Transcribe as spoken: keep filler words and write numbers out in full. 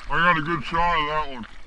I got a good shot of that one.